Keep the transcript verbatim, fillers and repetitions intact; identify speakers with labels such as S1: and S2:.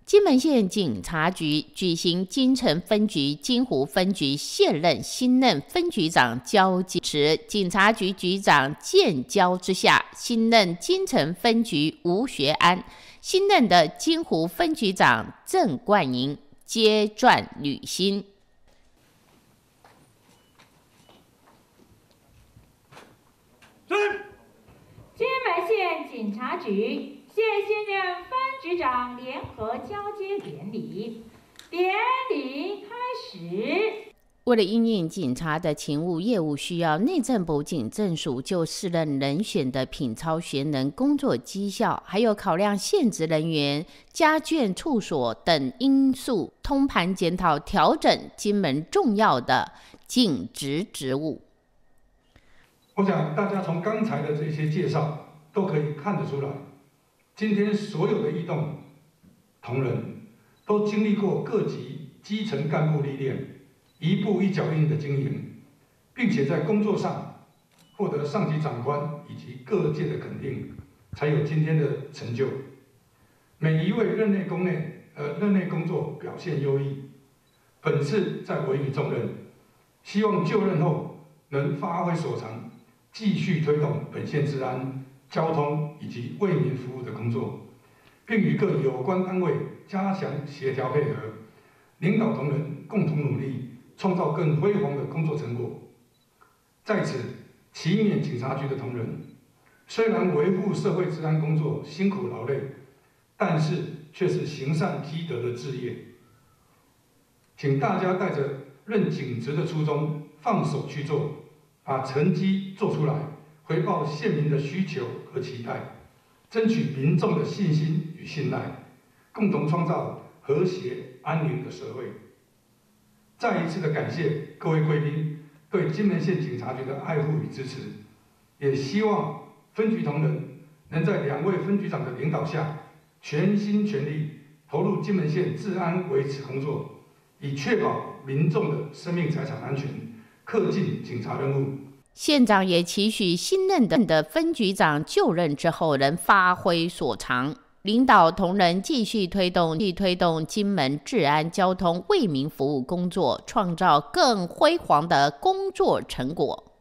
S1: 金门县警察局举行金城分局、金湖分局现任、新任分局长交接时，警察局局长建交之下，新任金城分局吴学安、新任的金湖分局长郑冠莹接传履新。
S2: 金门县警察局谢新任分局长联合交接典礼，典礼开始。
S1: 为了因应警察的勤务业务需要，内政部警政署就适任人选的品操学能、工作绩效，还有考量现职人员、家眷处所等因素，通盘检讨调整金门重要的警职职务。
S3: 我想大家从刚才的这些介绍都可以看得出来，今天所有的异动同仁都经历过各级基层干部历练，一步一脚印的经营，并且在工作上获得上级长官以及各界的肯定，才有今天的成就。每一位任内工内呃任内工作表现优异，本次在委以重任，希望就任后能发挥所长，继续推动本县治安、交通以及为民服务的工作，并与各有关单位加强协调配合，领导同仁共同努力，创造更辉煌的工作成果。在此，祈勉警察局的同仁，虽然维护社会治安工作辛苦劳累，但是却是行善积德的志业。请大家带着任警职的初衷，放手去做，把成绩做出来，回报县民的需求和期待，争取民众的信心与信赖，共同创造和谐安宁的社会。再一次的感谢各位贵宾对金门县警察局的爱护与支持，也希望分局同仁能在两位分局长的领导下，全心全力投入金门县治安维持工作，以确保民众的生命财产安全，恪尽警察任务。
S1: 县长也期许新任的分局长就任之后能发挥所长，领导同仁继续推动继续推动金门治安交通为民服务工作，创造更辉煌的工作成果。